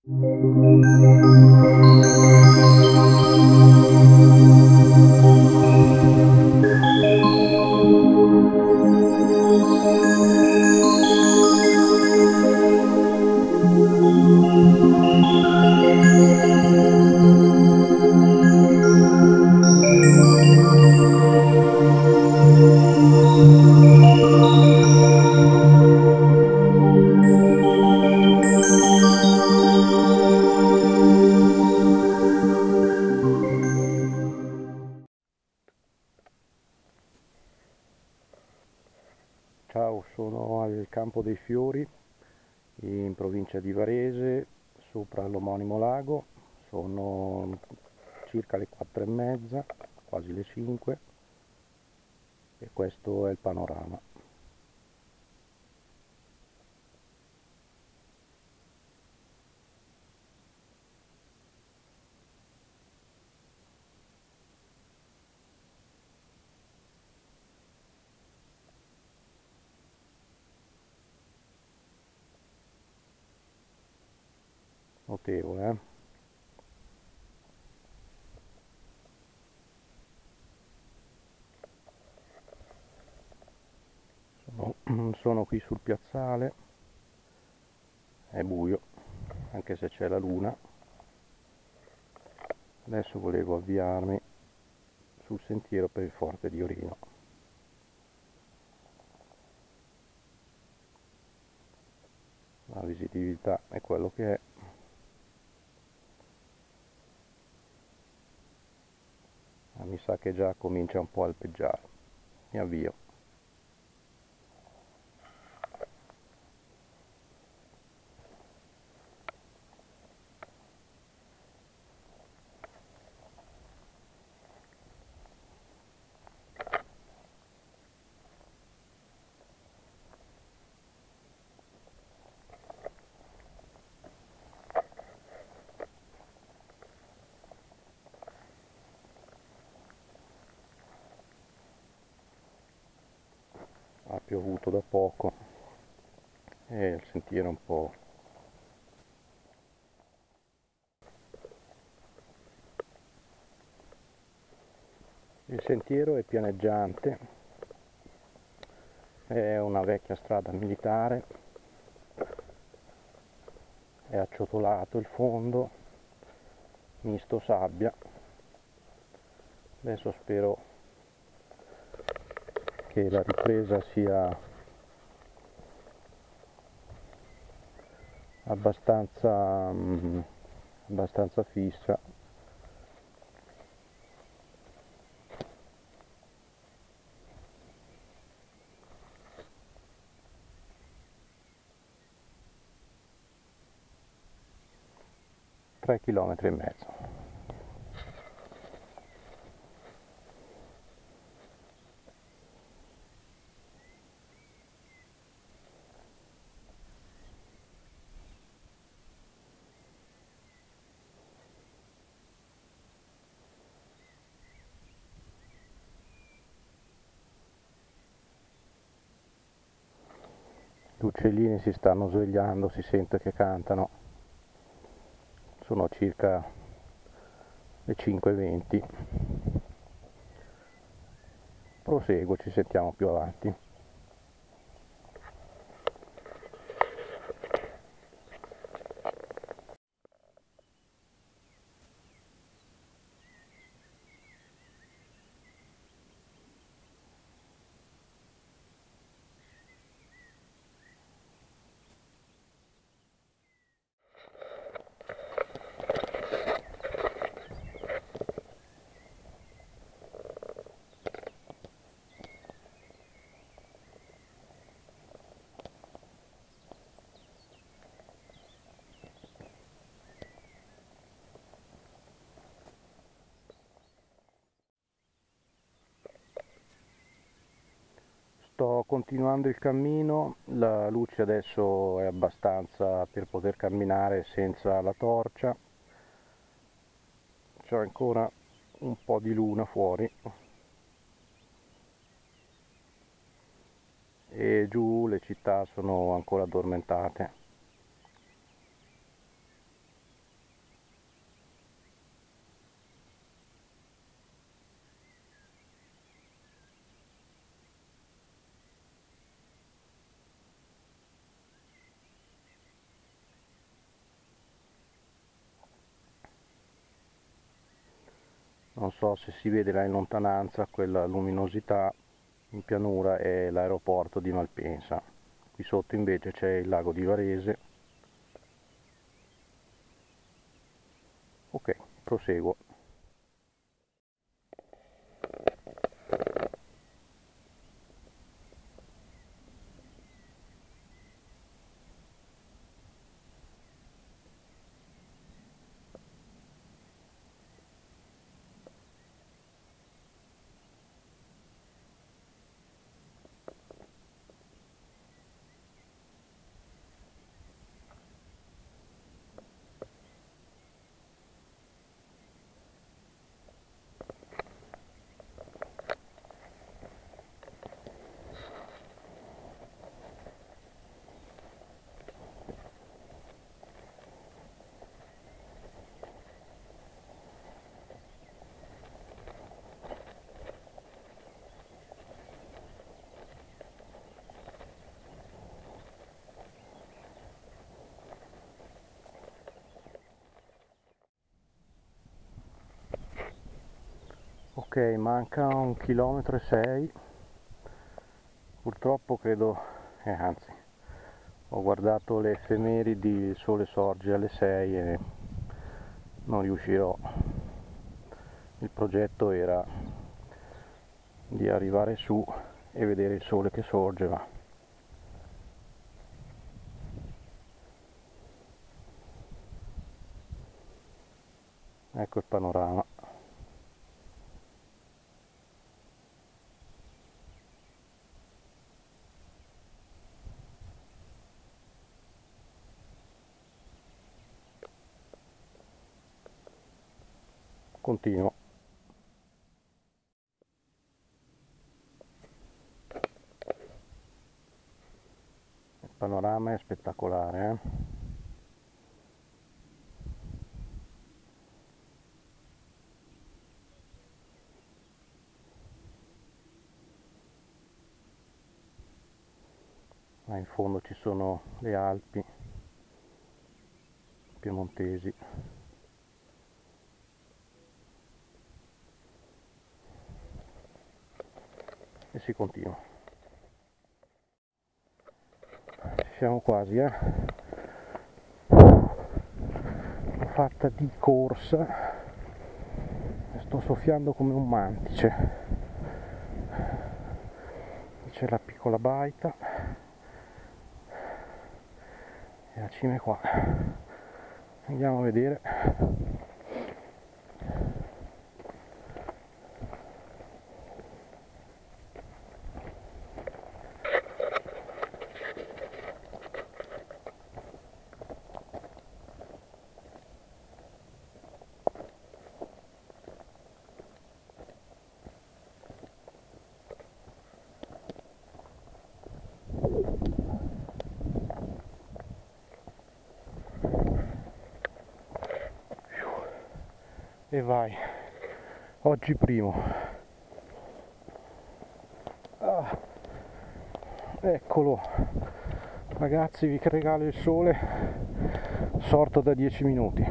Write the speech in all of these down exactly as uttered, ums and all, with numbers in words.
Ciao, sono al Campo dei Fiori in provincia di Varese, sopra l'omonimo lago. Sono circa le quattro e mezza, quasi le cinque, e questo è il panorama. Notevole, eh? Sono, sono qui sul piazzale, è buio, anche se c'è la luna. Adesso volevo avviarmi sul sentiero per il Forte di Orino. La visibilità è quello che è. Ma mi sa che già comincia un po' a alpeggiare. Mi avvio. Ha piovuto da poco e il sentiero è un po'... Il sentiero è pianeggiante, è una vecchia strada militare, è acciottolato il fondo, misto sabbia. Adesso spero che la ripresa sia abbastanza, mm, abbastanza fissa. Tre chilometri e mezzo. Gli uccellini si stanno svegliando, si sente che cantano. Sono circa le cinque e venti. Proseguo, ci sentiamo più avanti. Sto continuando il cammino, la luce adesso è abbastanza per poter camminare senza la torcia. C'è ancora un po' di luna fuori e giù le città sono ancora addormentate. non so se si vede là in lontananza quella luminosità in pianura, è l'aeroporto di Malpensa. Qui sotto invece c'è il lago di Varese. Ok, proseguo. Ok, manca un chilometro e sei. Purtroppo credo, eh, anzi, ho guardato le effemeridi, il sole sorge alle sei e non riuscirò. Il progetto era di arrivare su e vedere il sole che sorge, ma ecco il panorama. Continuo. Il panorama è spettacolare, eh? Là in fondo ci sono le Alpi piemontesi. E si continua. Siamo quasi, eh? L'ho fatta di corsa e sto soffiando come un mantice. C'è la piccola baita e la cima è qua. Andiamo a vedere. E vai, oggi primo. Ah, eccolo, ragazzi, vi regalo il sole sorto da dieci minuti.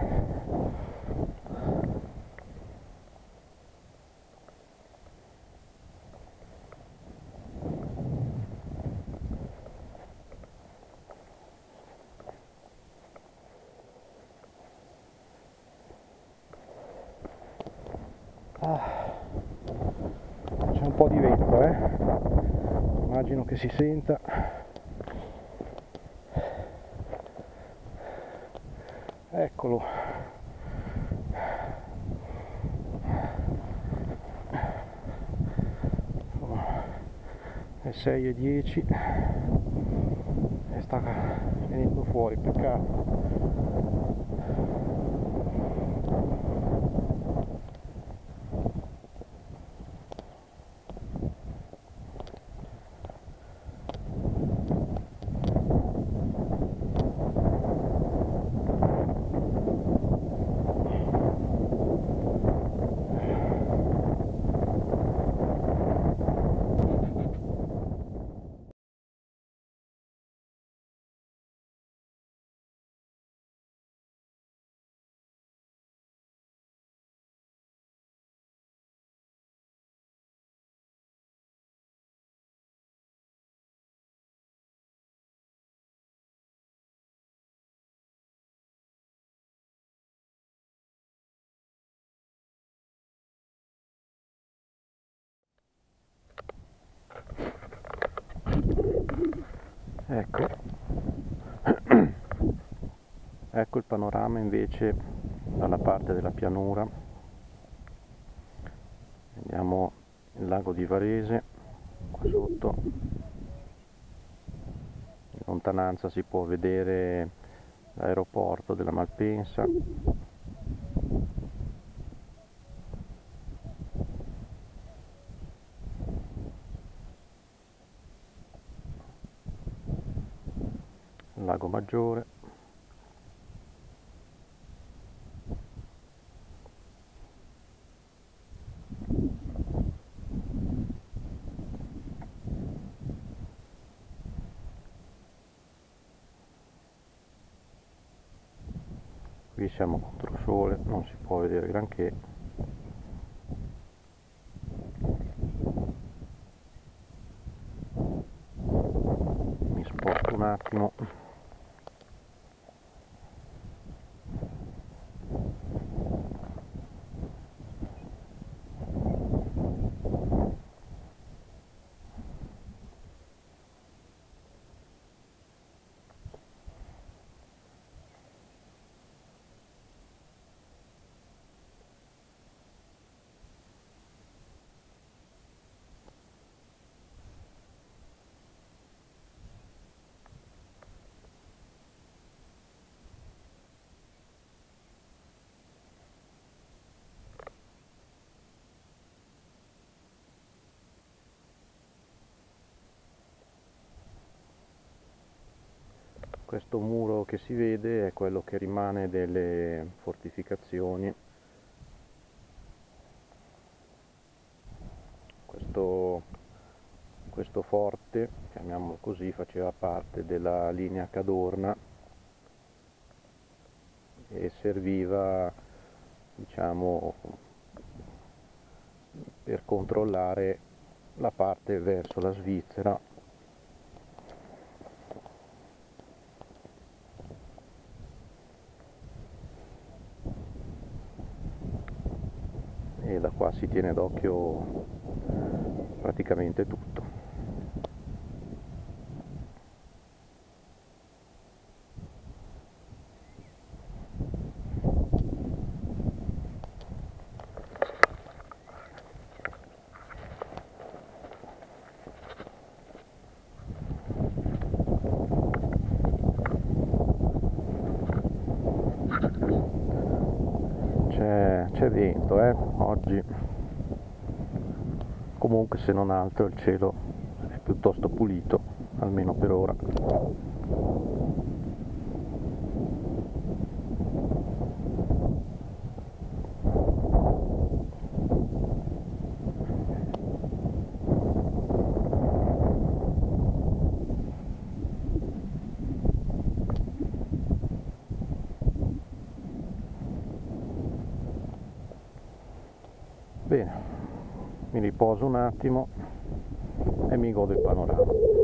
Ah, c'è un po' di vento, eh? Immagino che si senta. Eccolo. Sono le sei e dieci e sta venendo fuori, peccato. Ecco, ecco il panorama invece dalla parte della pianura. Vediamo il lago di Varese qua sotto. In lontananza si può vedere l'aeroporto della Malpensa. Il Lago Maggiore. Qui siamo contro sole, non si può vedere granché. Mi sposto un attimo. Questo muro che si vede è quello che rimane delle fortificazioni. Questo, questo forte, chiamiamolo così, faceva parte della linea Cadorna e serviva, diciamo, per controllare la parte verso la Svizzera. E da qua si tiene d'occhio praticamente tutto. C'è vento, eh, oggi. Comunque, se non altro, il cielo è piuttosto pulito, almeno per ora. Bene, mi riposo un attimo e mi godo il panorama.